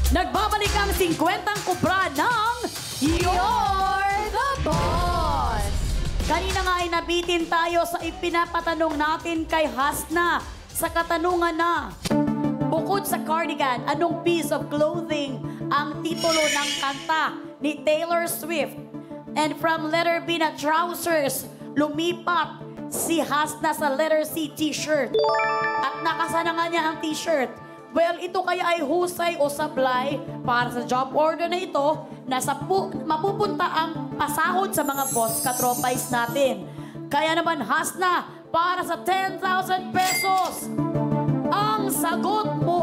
Nagbabalik ang 50 kubra ng You're the Boss! Kanina nga ay nabitin tayo sa ipinapatanong natin kay Hasna sa katanungan na, bukod sa cardigan, anong piece of clothing ang titulo ng kanta ni Taylor Swift? And from letter B na trousers, lumipat si Hasna sa letter C, t-shirt. At nakasana nga niya ang t-shirt. Well, ito kaya ay husay o sablay para sa job order na ito na mapupunta ang pasahod sa mga boss katropais natin. Kaya naman, Hasna, para sa 10,000 pesos, ang sagot mo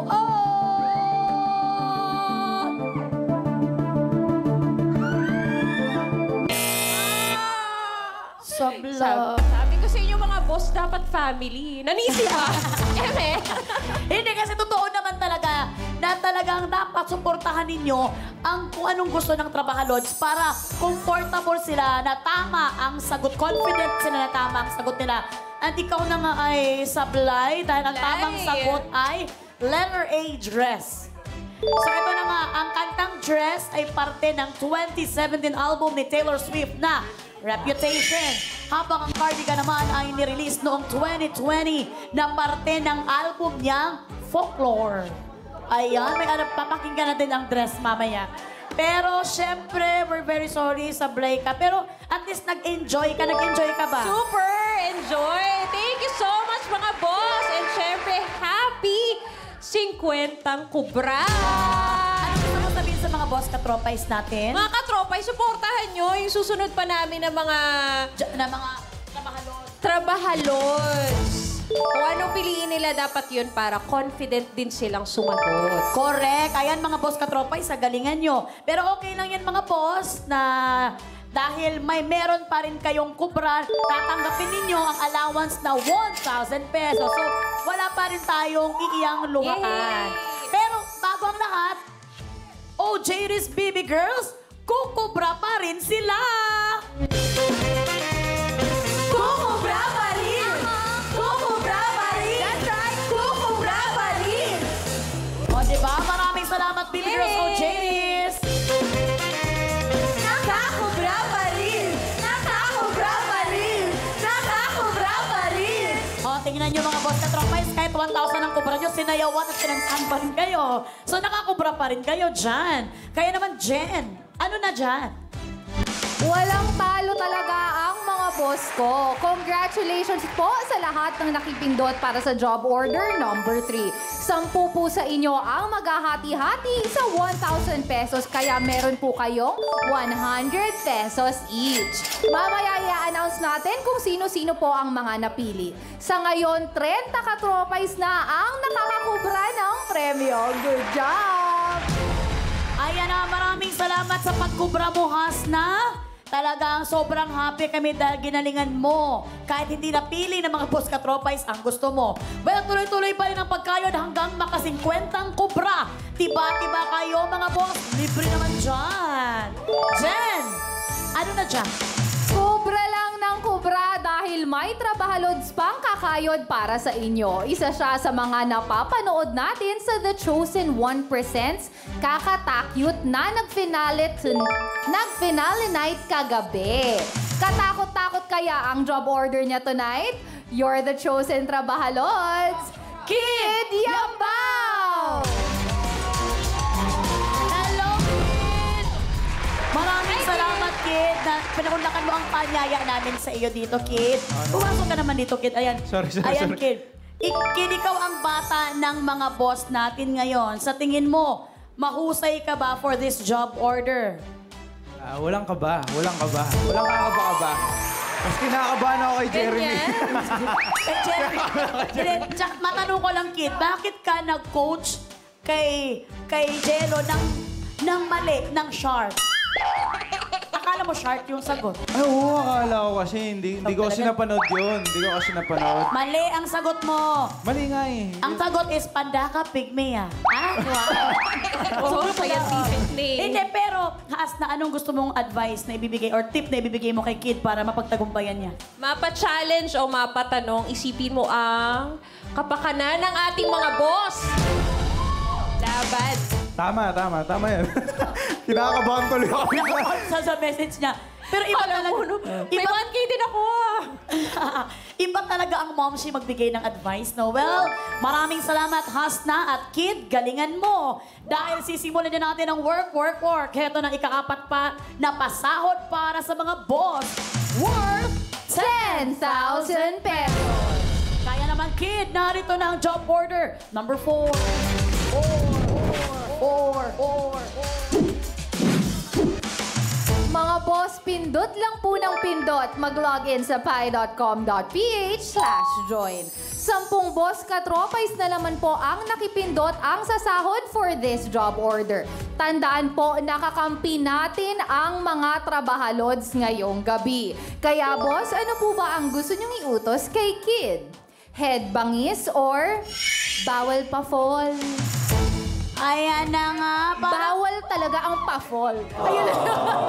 sablay. Sabi ko sa inyo mga boss, dapat family. Nanisi ba? Eme? Hindi kasi totoo naman talaga na talagang dapat suportahan ninyo ang kung anong gusto ng trabahalods para comfortable sila na tama ang sagot. Confident sila na tama ang sagot nila. At ikaw na nga ay sablay dahil ang tamang sagot ay letter A, dress. So ito na nga, ang kantang Dress ay parte ng 2017 album ni Taylor Swift na Reputation. Habang ang cardigan naman ay nirelease noong 2020 na parte ng album niyang Folklore. Ayan, may papakinggan natin ang Dress mamaya. Pero syempre, we're very sorry, sablay ka. Pero at least nag-enjoy ka. Nag-enjoy ka ba? Super enjoy! Thank you so much mga boss! And syempre, happy 50 kubra! Ano gusto mo sabihin sa mga boss katropais natin? Mga katropay, supportahan nyo yung susunod pa namin ng mga trabahalods. Kung anong piliin nila, dapat yun para confident din silang sumagot. Correct. Ayan mga boss katropay, sa galingan nyo. Pero okay lang yan mga boss na dahil may meron pa rin kayong kubra, tatanggapin ninyo ang allowance na 1,000 pesos. So, wala pa rin tayong iiyang luhakan. Pero bago ang lahat, OJ's Baby Girls, kukubra pa rin sila! Kukubra pa rin! Kukubra pa rin! That's right! Kukubra pa rin! O, diba? Maraming salamat, Baby Girls, OJ's! Nakakubra pa rin! Nakakubra pa rin! Nakakubra pa rin! O, tingnan nyo mga boss na tropais, kahit 1,000 ang kubra nyo, sinayawan at sinangkan pa rin kayo. So, nakakubra pa rin kayo dyan. Kaya naman, Jen, ano na dyan? Walang talo talaga ang mga boss ko. Congratulations po sa lahat ng nakipindot para sa job order number 3. 10 po sa inyo ang maghahati-hati sa 1,000 pesos. Kaya meron po kayong 100 pesos each. Mamaya i-announce natin kung sino-sino po ang mga napili. Sa ngayon, 30 katropais na ang nakakakubra ng premyo. Good job! Ayan na, maraming salamat sa pagkubra mo, Hasna. Talagang sobrang happy kami dahil ginalingan mo. Kahit hindi napili ng mga boss katropais ang gusto mo. Well, tuloy-tuloy pa rin ang pagkayod hanggang maka-50 kubra. Tiba-tiba kayo, mga boss. Libre naman dyan. Jen, ano na dyan? Kubra lang ng kubra dahil may trabahalods pang kakayod para sa inyo. Isa siya sa mga napapanood natin sa The Chosen 1% Kakatakyut na nag-finale night kagabi. Katakot-takot kaya ang job order niya tonight? You're the chosen trabahalods, Kid Yambao! Hello, Kid! Maraming salamat, Kid, na pinahulakan mo ang panyaya namin sa iyo dito, Kid. Pumasok ka naman dito, Kid. Ayan. Sorry. Ayan, Kid. Kid, ikaw ang bata ng mga boss natin ngayon. Sa tingin mo, mahusay ka ba for this job order? Walang kaba. Walang kakaba-kaba. Mas kinakabahan ako kay Jeremy. Kay Jeremy. Tsaka matanong ko lang, Kid, bakit ka nag-coach kay Jello ng mali, ng sharp? Akala mo sharp yung sagot. Ay, oo, akala ko kasi. Hindi ko kasi napanood yun. Mali ang sagot mo. Mali nga eh. Ang sagot is Pandaka Pygmy, ah. Oo, scientific name. Hindi, pero Hasna, anong gusto mong advice na ibibigay or tip na ibibigay mo kay Kid para mapagtagumpayan niya? Mapa-challenge o mapatanong, isipin mo ang kapakanan ng ating mga boss. Laban. Tama yan. Kinakabahan tuloy ako. sa message niya. Pero iba Alam talaga. mo, no? May 1K din ako. Iba talaga ang momshi magbigay ng advice, no? Well, maraming salamat, Hasna at Kid. Galingan mo. Dahil sisimulan na natin ang work. Heto na ikaapat pa na pasahod para sa mga boss. Worth 10,000 pesos. Kaya naman, Kid, narito na ang job order. Number 4. Mga boss, pindot lang po ng pindot. Mag-login sa pi.com.ph/join. 10 boss katropais na naman po ang nakipindot ang sasahod for this job order. Tandaan po, nakakampi natin ang mga trabahalods ngayong gabi. Kaya boss, ano po ba ang gusto niyong iutos kay Kid? Head bangis or bawal pa-fall? Ayan na nga. Bawal talaga ang pa-fall. Ayun na.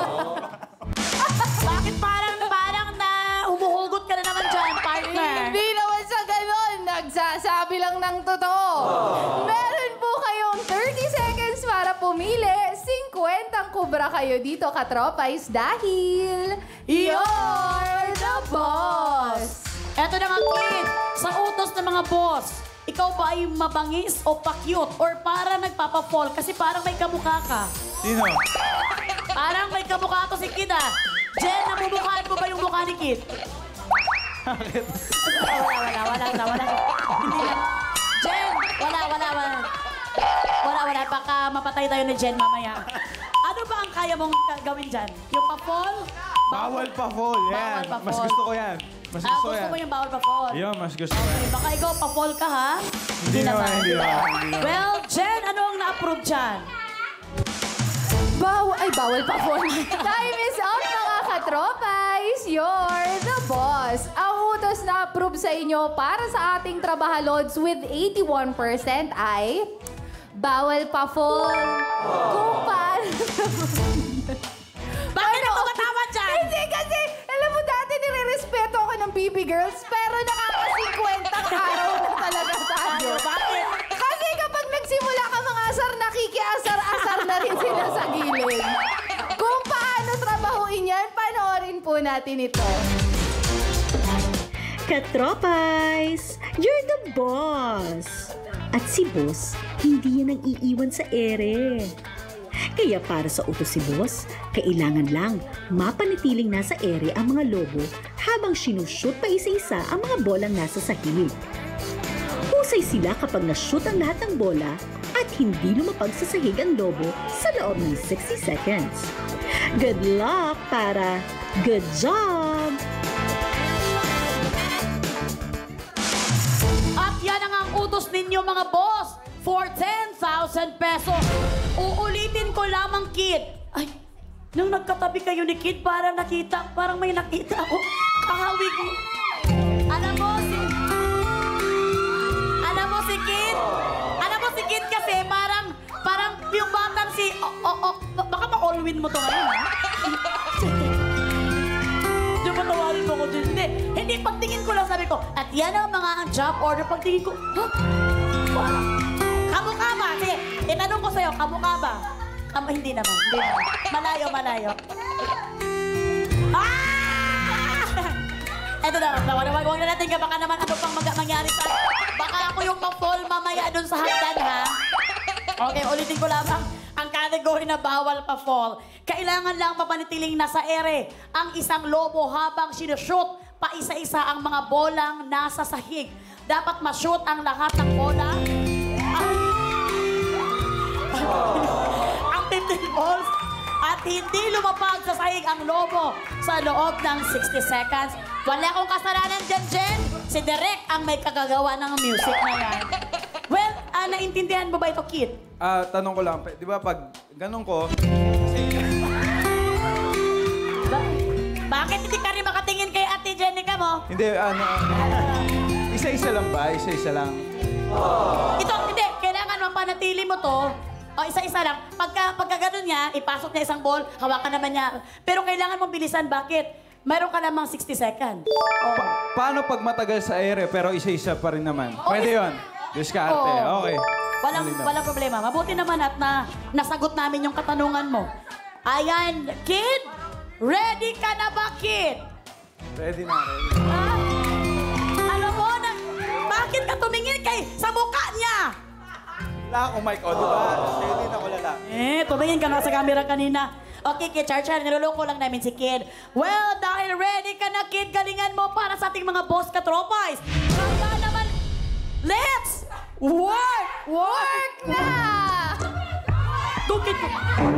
Bakit parang na humuhugot ka na naman dyan, partner? Hindi naman sa ganon. Nagsasabi lang ng totoo. Meron po kayong 30 seconds para pumili. 50 kubra kayo dito, katropais, dahil you're the boss. Eto na nga, Kid. Sa utos ng mga boss, ikaw ba ay mabangis o pa-cute? Or parang nagpapa-fall? Kasi parang may kamukha ka. Sino? Parang may kamukha to si Kid, ah. Jen, namumukhaan mo ba yung mukha ni Kid? Wala. Hindi na. Jen, wala. Baka mapatay tayo ni Jen mamaya. Ano ba ang kaya mong gawin dyan? Yung pa-fall? Bawal pa-fall. Yan. Bawal pa-fall. Mas gusto ko yan. Gusto mo yung bawal pa-fall? Yun, mas gusto ko yan. Okay, baka ikaw pa-fall ka, ha? Hindi naman. Well, Jen, ano ang na-approve dyan? Bawal pa po. Time is up, mga katropais. You're the boss. Ang utos na approve sa inyo para sa ating trabahalods with 81% ay bawal pa fall. Kung paano... Bakit ako matawa dyan? Hindi kasi, alam mo dati nire-respeto ako ng BB Girls, pero nakaka-50 araw na talaga tayo. Bakit? Kasi kapag nagsimula ka mga asar, nakikiasar-asar na rin sila sa gilid. Kung paano trabahuin yan, panoorin po natin ito. Katropais, you're the boss. At si boss, hindi yan ang iiwan sa ere. Kaya para sa utos si boss, kailangan lang mapanatiling nasa ere ang mga lobo habang sinushoot pa isa-isa ang mga bolang nasa sahig. Husay sila kapag na-shoot ang lahat ng bola at hindi lumapag sa sahig ang lobo sa loob ng 60 seconds. Good luck para good job! At yan ang utos ninyo, mga boss, for 10,000 pesos. Uulitin ko lamang, Kid. Ay, nung nagkatabi kayo ni Kid, parang may nakita ako. Kahawig mo. Alam mo si Kid kasi parang yung batang baka ma-all-win mo to ngayon, ha? Di ba tawarin mo ko dun? Hindi, pagtingin ko lang sabi ko, at yan ang mga job order. Pagtingin ko, ha? Parang, kamukha ba? Sige, itanong ko sa'yo, kamukha ba? Hindi naman. Malayo. Eto na, huwag na natin ka. Baka naman ano pang mangyari sa... Baka ako yung pa-fall mamaya dun sa hagdan, ha? Okay, ulitin ko lamang ang category na bawal pa-fall. Kailangan lang mapanatiling nasa ere ang isang lobo habang sinushoot pa isa-isa ang mga bolang nasa sahig. Dapat ma-shoot ang lahat ng bola. Ang 15 balls at hindi lumapag sa sahig ang lobo sa loob ng 60 seconds. Wala akong kasalanan dyan, Jen. Si Derek ang may kagagawa ng music na yan. Well, naintindihan mo ba ito, Kid? Tanong ko lang, di ba pag ganun ko, Bakit hindi ka rin makatingin kay Ate Jenica mo? hindi, isa-isa lang ba? Isa-isa lang. Ito, hindi. Kailangan mapanatili mo to. O, isa-isa lang. Pagka ganun niya, ipasok niya isang ball, hawakan naman niya. Pero kailangan mong bilisan. Bakit? Mayroon ka lamang 60 seconds. Paano pag matagal sa ere pero isa-isa pa rin naman? Pwede yun. Diskarte. Oo. Okay. Walang problema. Mabuti naman at nasagot namin yung katanungan mo. Ayan, Kid! Ready ka na ba, Kid? Ready na, ready. Alam mo na, bakit ka tumingin sa mukha niya? Wala akong mic, o, diba? Ready na ko lang. Tumingin ka nga sa camera kanina. Okay, Kid, Char, niloloko lang namin si Kid. Well, dahil ready ka na, Kid, galingan mo para sa ating mga boss katropais. Kaya naman, let's work! Work na! Go, Kid, go!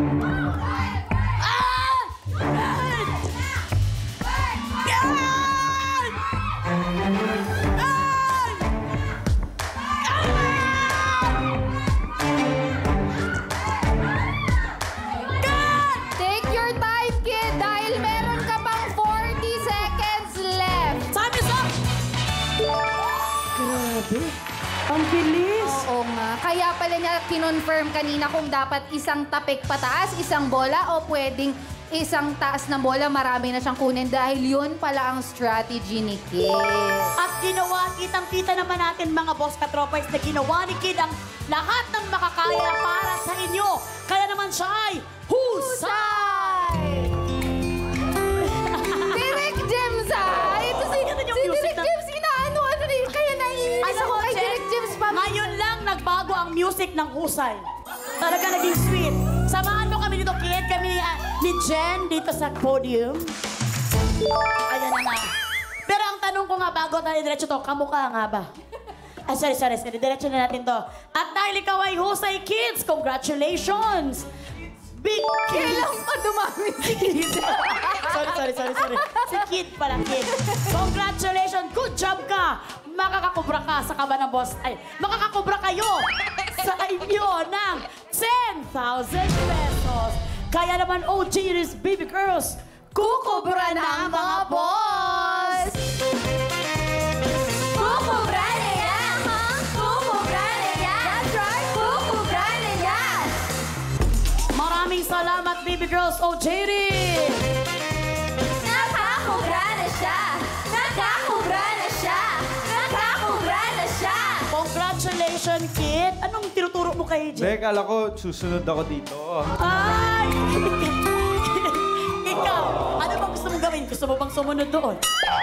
Ah! Yan! Yan! Take your time, kid, dahil meron ka pang 40 seconds left. Sabi sa... Grabe. Ang bilis. Oo nga. Kaya pala niya kinonfirm kanina kung dapat isang tapik pataas, isang bola, o pwedeng isang taas na bola, marami na siyang kunin dahil yun pala ang strategy ni Kid. At ginawa, kitang-kita naman natin mga boss katropais na ginawa ni Kid ang lahat ng makakaya para sa inyo. Kaya naman siya ay husay! Direk Gems, ah! Ito si music Direk na- Gems, inaano, kaya naiinis Alam ako mo, kay Jen, Direk Gems pa. ngayon lang nagbago ang music ng husay. Talaga naging sweet. Samahan mo kami dito, Kid. Kami ni Jen dito sa podium. Ayan na nga. Pero ang tanong ko nga bago tayo diretso to, kamukha nga ba? Ay, sorry. Diretso na natin to. At dahil ikaw ay husay, kids, congratulations! Big kids! Kailan pa dumami si Kid? sorry. Si Kid pala, Kid. Congratulations! Good job ka! Makakakubra ka sa kaba ng boss. Ay, makakakubra kayo sa inyo ng 10,000 pesos. Kaya naman, OG is baby girls, kukubra na ang mga boss! Kukubra na yan, ha? Kukubra na yan! That's right, kukubra na yan! Maraming salamat, baby girls, OJ rin! Nakakubra na siya! Nakakubra na siya! Nakakubra na siya! Congratulations, Kid! Anong tinuturo mo kay AJ? Be, kala ko susunod ako dito. Ay! Ikaw, ano bang gusto mong gawin? Gusto mo bang sumunod doon?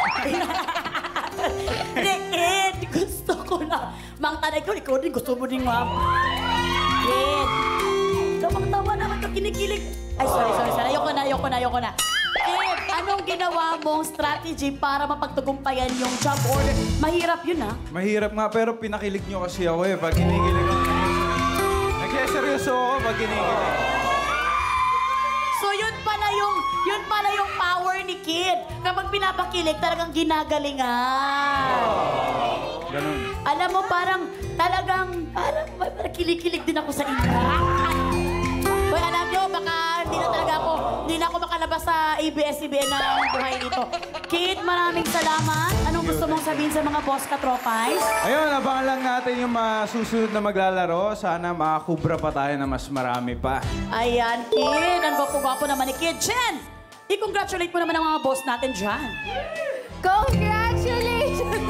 Hindi, Kid, gusto ko na. Mang tanay ko, ikaw din, gusto mo din, ma'am. Kid, tawang-tawa naman ka, kinikilig. Ay, sorry. Ayoko na. Kid, anong ginawa mong strategy para mapagtagumpayan yung job order? Mahirap yun, ha? Mahirap nga, pero pinakilig nyo kasi ako eh. Pag kinikilig ako. Nagsiseryoso ako pag kinikilig. So yun pala yung power ni Kid. Kapag pinapakilig, talagang ginagalingan. Ganun. Alam mo, parang kilig-kilig din ako sa inyo. Hoy, alam nyo, baka hindi na ako makalabas sa ABS-CBN na buhay dito. Kid, maraming salamat. Anong gusto mong sabihin sa mga boss katropais? Ayun, abangan lang natin yung susunod na maglalaro. Sana makakubra pa tayo na mas marami pa. Ayan, Kid. Ang gwapo-gwapo naman ni Kid. Jen, i-congratulate mo naman ang mga boss natin dyan. Congratulations!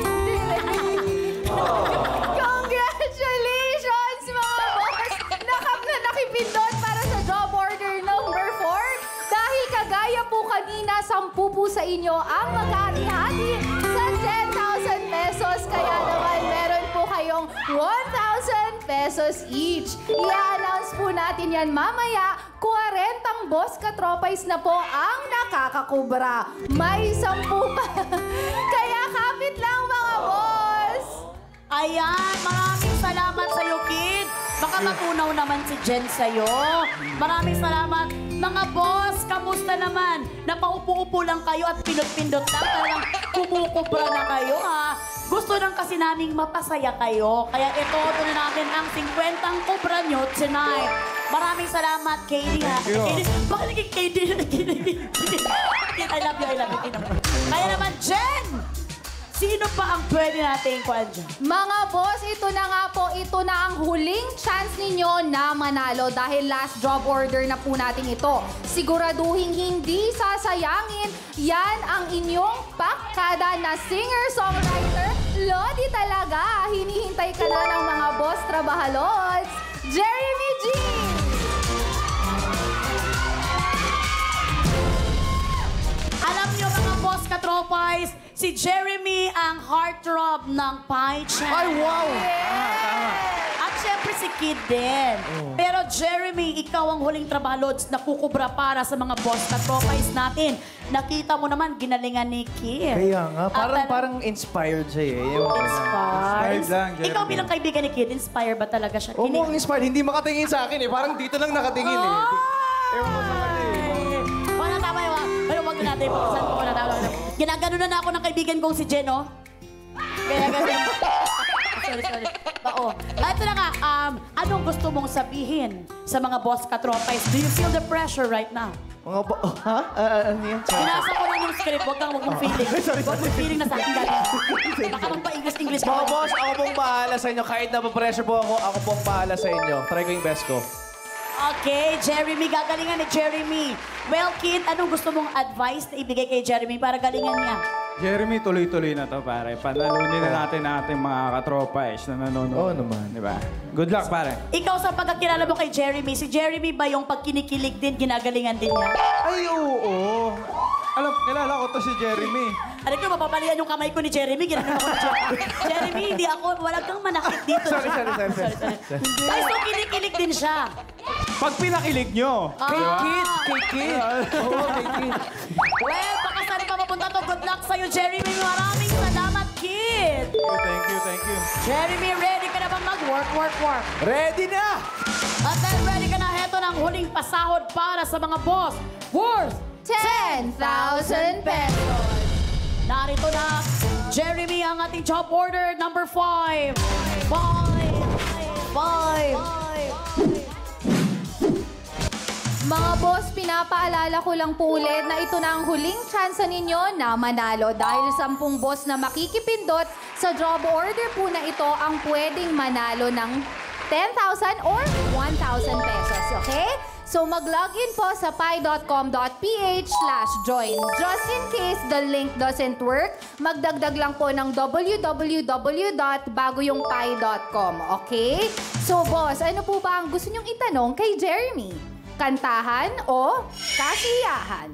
Congratulations, mga boss! Nakipindot para sa job order number 4. Dahil kagaya po kanina, 10 po sa inyo ang maghati-hati sa 10,000 pesos. Kaya naman, meron po kayong 1,000 pesos each. I-announce po natin yan mamaya. 40 boss katropais na po ang nakakakubra. May 10 pa. Kaya kapit lang, mga boss! Ayan, maraming salamat sa'yo, Kid. Baka matunaw naman si Jen sa'yo. Maraming salamat. Mga boss, kamusta naman? Napaupo-upo lang kayo at pinot-pindot lang. Talagang kumukubra na kayo, ha? Gusto lang kasi naming mapasaya kayo. Kaya ito na natin ang 50 kubra nyo tonight. Maraming salamat, Katie, ha? Thank you. Katie, bakit naging Katie? I love you. Kaya naman, Jen! Sino pa ang pwede natin kuhaan dyan? Mga boss, ito na nga po, ito na ang huling chance ninyo na manalo dahil last job order na po natin ito. Siguraduhin hindi sasayangin, yan ang inyong pakkada na singer-songwriter Lodi talaga, hinihintay ka na ng mga boss trabahalods. Jeremy G! Alam niyo mga boss katropais, si Jeremy ang heartthrob ng Pie Chan. Ay, wow! At syempre si Kid din. Pero Jeremy, ikaw ang huling trabahalods na kukubra para sa mga boss katropais natin. Nakita mo naman, ginalingan ni Kid. Kaya nga, At parang inspired siya eh. Inspired lang, Jeremy. Ikaw bilang kaibigan ni Kid, inspired ba talaga siya? Oo, ang inspired. Hindi makatingin sa akin eh. Parang dito lang nakatingin eh. Ewan ko sa kanya eh. Wala, tama yun. Pero wag na natin. Saan ko wala tama. Ginagano na ako ng kaibigan kong si Jen, oh. Kaya ganyan. Sorry. Oo. Ito na nga, anong gusto mong sabihin sa mga boss katropais? Do you feel the pressure right now? Mga ha? Ano yan? Pinasa ko lang yung script, wag mong feeling. Wag mong feeling na sa akin galing. Baka mong pa-English Mga boss, ako pong bahala sa inyo. Kahit napapressure po ako pong bahala sa inyo. Try ko yung best ko. Okay, Jeremy, gagalingan ni Jeremy. Well, Kid, anong gusto mong advice na ibigay kay Jeremy para galingan niya? Jeremy, tuloy-tuloy na to, pare. Panalunin na natin ating mga katropais na nanonood. Oo naman. Di ba? Good luck, pare. Ikaw sa pagkakilala mo kay Jeremy, si Jeremy ba yung pag kinikilig din, ginagalingan din niya? Ay, oo. Alam, kilala ko to si Jeremy. Alam ko, mapapalian yung kamay ko ni Jeremy, ginagawa ko ni Jeremy. Jeremy, hindi ako, wala kang manakit dito. Sorry. Ay, so kinikilig din siya. Pag pinakilig nyo. Kay Kid. Oo, kay Kid. Well, baka saan pa mapunta to. Good luck sa'yo, Jeremy. Maraming salamat, Kid. Thank you. Jeremy, ready ka na bang mag-work? Ready na! At then ready ka na, heto ng huling pasahod para sa mga boss. Worth 10,000 pesos. Narito na, Jeremy, ang ating job order number 5. 5. Mga boss, pinapaalala ko lang po ulit na ito na ang huling chance ninyo na manalo dahil 10 boss na makikipindot sa job order po na ito ang pwedeng manalo ng 10,000 or 1,000 pesos, okay? So mag-login po sa pi.com.ph/join. Just in case the link doesn't work, magdagdag lang po ng www.bagoyongpi.com, okay? So boss, ano po ba ang gusto nyong itanong kay Jeremy? Kantahan o kasiyahan?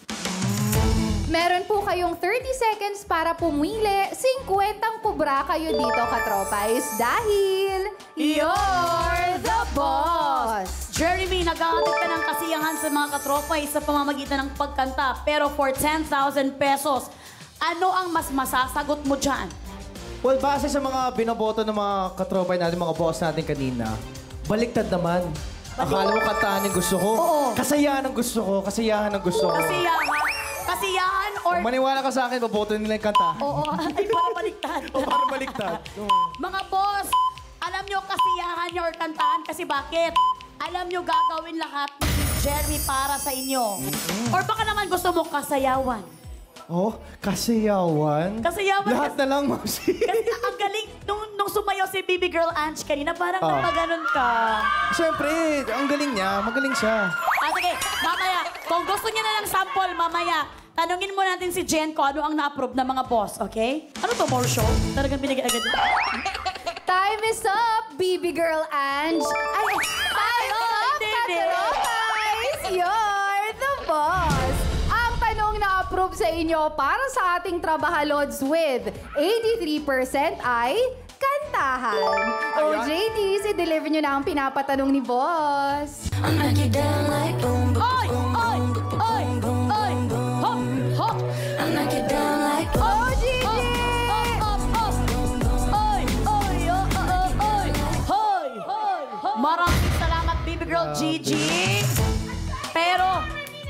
Meron po kayong 30 seconds para pumili. 50 kubra kayo dito, katropais, dahil you're the boss! Jeremy, nag-aatid ka ng kasiyahan sa mga katropay sa pamamagitan ng pagkanta. Pero for 10,000 pesos, ano ang mas masasagot mo dyan? Well, base sa mga binoboto ng mga katropay natin, mga boss natin kanina, baliktad naman. Akala mo kantahan yung gusto ko? Oo. Kasayahan ang gusto ko. Kasiyahan ang gusto ko. Kasiyahan or... Kung maniwala ka sa akin, baboto nila yung kanta. Oo, ay para baliktad. O para baliktad. Mga boss, alam nyo kasiyahan nyo or kantahan kasi bakit? Alam nyo gagawin lahat ni Jeremy para sa inyo. Or baka naman gusto mo kasayawan. Oh, kasiyawan? Kasayawan Lahat na lang, Mausi. Kasi ang galing, nung sumayaw si Baby Girl Ange kanina, parang napaganon ka. Siyempre, ang galing niya. Magaling siya. Sige, mamaya, kung gusto niya na ng sample, mamaya, tanungin mo natin si Jen ko ano ang na-approve ng mga boss, okay? Ano to, more show? Talagang binigay agad. Time is up, baby girl Ange. Ay, time up, katropais! You're the boss! Ang tanong na approve sa inyo para sa ating trabahalods with 83% ay kantahan. O JDs, i-deliver nyo na ang pinapatanong ni boss. Oy! Oy! Oy! Oy! Hop! Hop! Oh, Gigi! Hop! Hop! Oy! Oy! Oy! Hoy! Maraming salamat, baby girl Gigi. Pero,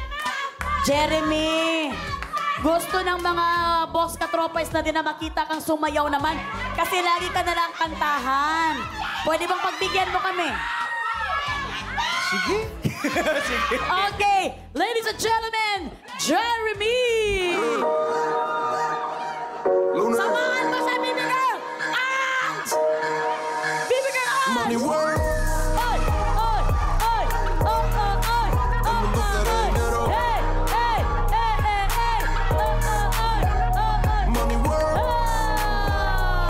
Jeremy, gusto ng mga boss katropais na din na makita kang sumayaw naman kasi lagi ka nalang kantahan. Pwede bang pagbigyan mo kami? Sige. Okay, ladies and gentlemen, Jeremy! Samahan mo sa Baby Girl! Ange! Baby Girl Ange! Money work! Oy! Oy! Oy! Oh, oh, oy! Oh, oh, oy! Hey! Hey! Hey! Hey! Hey! Oh, oh, oy! Oh, oy! Money work!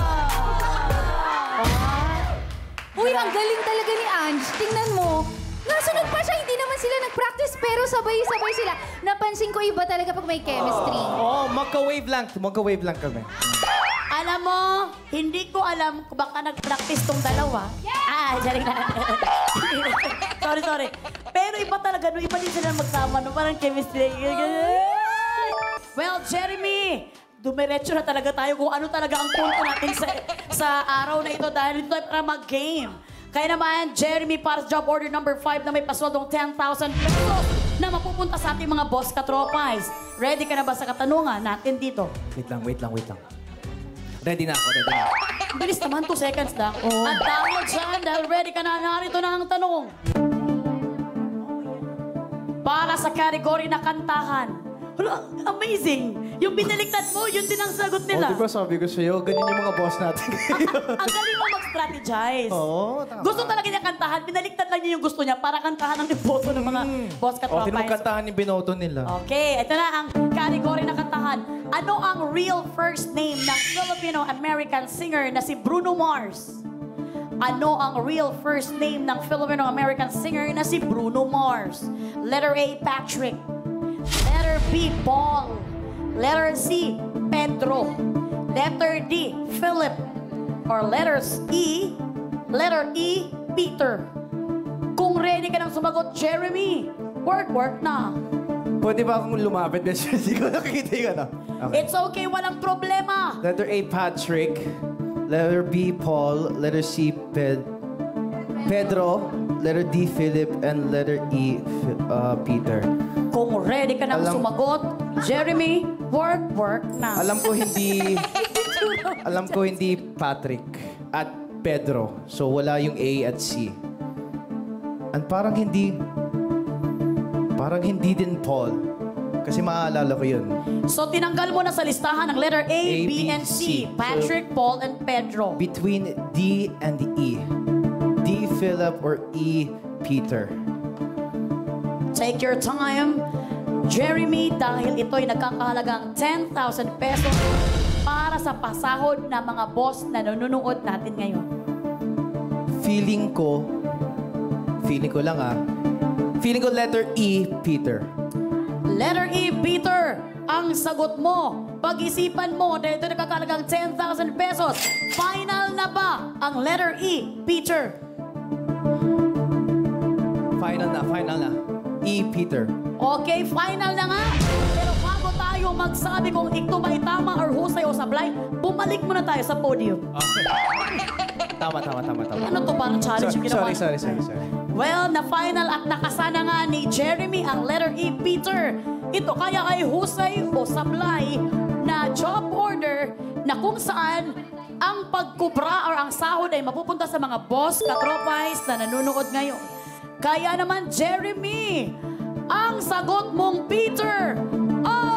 Yes, pero sabay-sabay sila. Napansin ko iba talaga pag may chemistry. Oo, magka-wave lang kami. Alam mo, hindi ko alam kung baka nag-practice tong dalawa. Jaring na. sorry. Pero iba talaga, no, iba din sila magsama, no, parang chemistry. Well, Jeremy, dumiretso na talaga tayo kung ano talaga ang punto natin sa araw na ito dahil ito ay para mag-game. Kaya naman, Jeremy, para sa job order number 5 na may paswaldong 10,000 pesos na mapupunta sa ating mga boss katropais. Ready ka na ba sa katanungan natin dito? Wait lang. Ready na ako. Bilis naman, 2 seconds lang. At dahil dyan, dahil ready ka na, narito na ang tanong. Para sa category na kantahan. Hala, amazing! Yung binaliktad mo, yun din ang sagot nila. Di ba sabi ko sa'yo, ganyan yung mga boss natin. Ang galing mo mag-strategize. Oo, tama. Gusto talaga niya kantahan, binaliktad lang niya yung gusto niya para kantahan ang iboto ng mga boss katropais. Okay, kantahan yung binoto nila. Okay, ito na ang category na kantahan. Ano ang real first name ng Filipino-American singer na si Bruno Mars? Ano ang real first name ng Filipino-American singer na si Bruno Mars? Letter A, Patrick. Letter B, Paul. Letter C, Pedro. Letter D, Philip. Or letter E, Peter. Kung ready ka nang sumagot, Jeremy, work na. Pwede ba akong lumapit? Hindi ko nakikita yung ano. Okay. It's okay, walang problema. Letter A, Patrick. Letter B, Paul. Letter C, Pedro. Letter D, Philip. And letter E, Peter. Kung ready ka nang sumagot, Jeremy, work na. Alam ko hindi Patrick at Pedro. So wala yung A at C. And parang hindi din Paul. Kasi maaalala ko yun. So tinanggal mo na sa listahan ng letter A, B, and C. Patrick, Paul, and Pedro. Between D and E. D, Philip, or E, Peter. Take your time. Jeremy, dahil ito'y nagkakahalagang 10,000 pesos para sa pasahod ng mga boss na nanonood natin ngayon. Feeling ko letter E, Peter. Letter E, Peter, ang sagot mo. Pag-isipan mo dahil ito nagkakahalagang 10,000 pesos. Final na ba ang letter E, Peter? Final na. E, Peter. Okay, final na nga. Pero bago tayo magsabi kung ito ba ay tama or husay o sablay, bumalik muna tayo sa podium. Okay. Tama. Ano to, parang challenge yung ginawa? Sorry. Well, na-final at nakasana nga ni Jeremy ang letter E, Peter. Ito kaya ay husay o sablay na job order na kung saan ang pagkubra or ang sahod ay mapupunta sa mga boss, katropais na nanonood ngayon. Kaya naman, Jeremy, ang sagot mong Peter ay...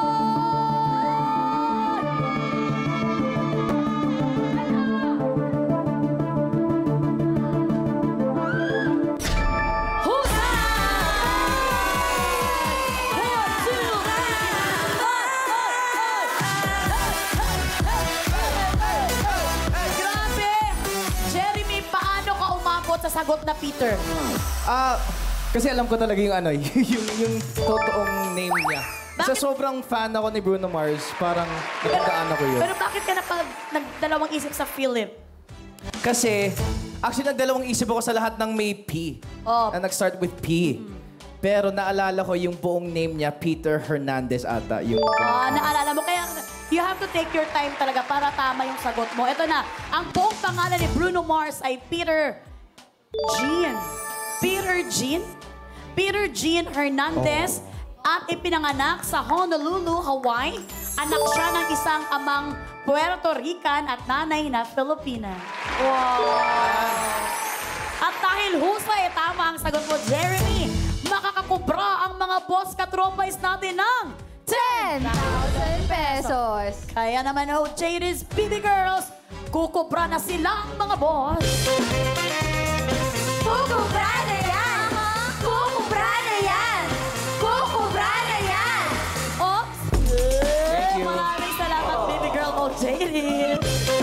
sa sagot na Peter? Kasi alam ko talaga yung yung totoong name niya. Sa sobrang fan ako ni Bruno Mars, parang napagdaan ako yun. Pero bakit ka nagdalawang isip sa Philip? Kasi, actually nagdalawang isip ako sa lahat ng may P. Oh. Na nag-start with P. Pero naalala ko yung buong name niya, Peter Hernandez ata. Naalala mo. Kaya you have to take your time talaga para tama yung sagot mo. Ito na, ang buong pangalan ni Bruno Mars ay Peter Jean Hernandez at ipinanganak sa Honolulu, Hawaii. Anak siya ng isang amang Puerto Rican at nanay na Filipina. Wow! At dahil husay, tama ang sagot mo, Jeremy, makakakubra ang mga boss katropais natin ng 10,000 pesos. Kaya naman, Jadis Baby Girls, kukubra na silang mga boss. Kukubra na yan! Kukubra na yan! Kukubra na yan! Oops! Thank you. Maraming salamat, Baby Girl Jadis.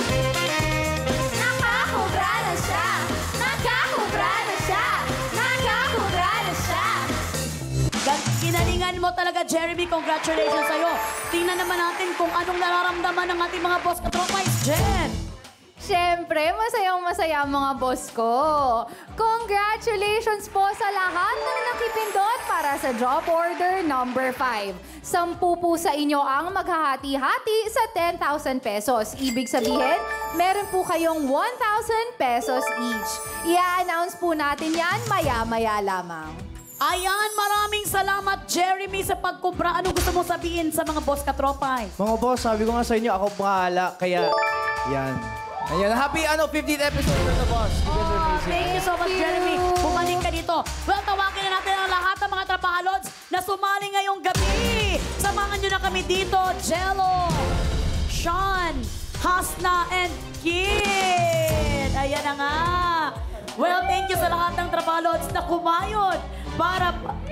Nakakubra na siya! Nakakubra na siya! Nakakubra na siya! Ginalingan mo talaga, Jeremy. Congratulations sa'yo. Tingnan naman natin kung anong nararamdaman ng ating mga boss katropais, Jen. Siyempre, masayang-masaya ang mga boss ko. Congratulations po sa lahat ng nakipindot para sa job order number 5. 10 po sa inyo ang maghahati-hati sa 10,000 pesos. Ibig sabihin, meron po kayong 1,000 pesos each. I-announce po natin yan maya-maya lamang. Ayan, maraming salamat, Jeremy, sa pagkubra. Ano gusto mo sabihin sa mga boss katropais? Mga boss, sabi ko nga sa inyo, ako bahala. Kaya, yan. Ayan, happy 50th episode of The Boss. You guys are amazing. Thank you so much, Jeremy. Bumalik ka dito. Well, tawagin na natin ang lahat ng mga trapahalods na sumali ngayong gabi. Samahan nyo na kami dito, Jello, Sean, Hasna, and Kid. Ayan na nga. Well, thank you sa lahat ng trapahalods na kumayod para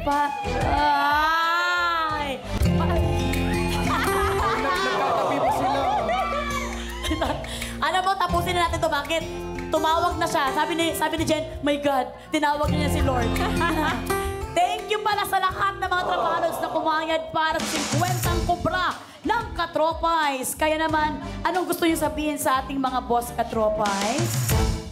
ay! Nagkakapi pa sila. Alam mo, tapusin na natin to. Bakit? Tumawag na siya. Sabi ni Jen, my God, tinawag niya si Lord. Thank you pala sa lahat ng mga trapahalods na kumayad para sa 50 kubra ng katropais. Kaya naman, anong gusto niyo sabihin sa ating mga boss katropais?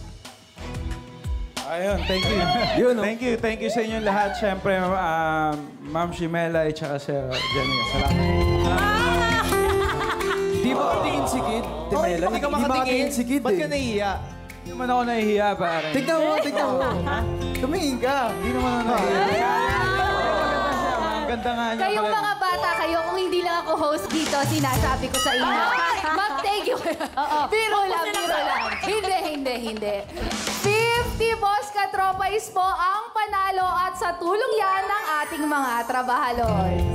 Ayun, thank you. Thank you sa inyo lahat. Siyempre, Ma'am Shimela at saka Sir Jenny. Salamat. Di ba makatingin si Kid? Timela, hindi ka makatingin si Kid. Ba't ka nahihiya? Hindi naman ako nahihiya, pare. Tignan mo. Tumingin ka. Hindi naman ako nahihiya. Ang ganda nga niya. Kayong mga bata kayo, kung hindi lang ako host dito, sinasabi ko sa inyo. Mag-thank you. Biro lang. Hindi. 50 boss katropais po ang panalo at sa tulong yan ng ating mga trabahalods.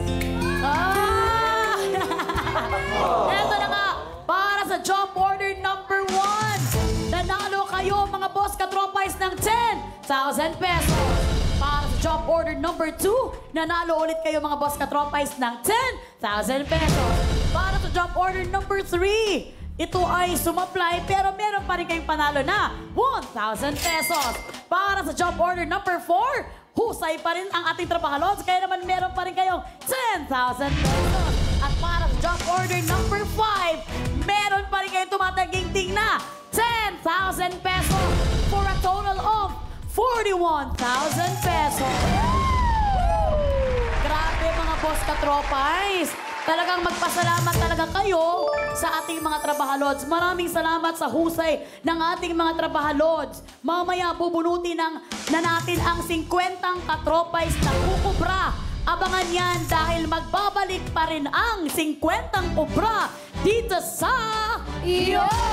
Eto na nga, para sa job order number 1, nanalo kayo mga boss katropais ng 10,000 pesos. Para sa job order number 2, nanalo ulit kayo mga boss katropais ng 10,000 pesos. Para sa job order number 3, ito ay sumapply pero meron pa rin kayong panalo na 1,000 pesos. Para sa job order number 4, husay pa rin ang ating trabahalods kaya naman meron pa rin kayong 10,000 pesos. At para sa job order number 5, meron pa rin kayong tumataging na 10,000 pesos for a total of 41,000 pesos. Grabe mga boss katropais. Talagang magpasalamat talaga kayo sa ating mga trabahalods. Maraming salamat sa husay ng ating mga trabahalods. Mamaya bubunutin na natin ang 50 katropais na kukubra. Abangan yan dahil magbabalik pa rin ang 50 kubra dito sa Iyo!